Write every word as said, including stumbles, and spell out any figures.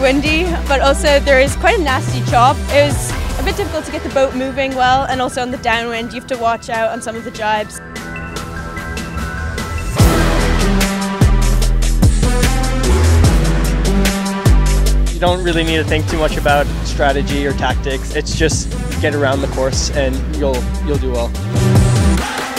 windy, but also there is quite a nasty chop. It was a bit difficult to get the boat moving well, and also on the downwind you have to watch out on some of the jibes. You don't really need to think too much about strategy or tactics. It's just get around the course and you'll you'll do well.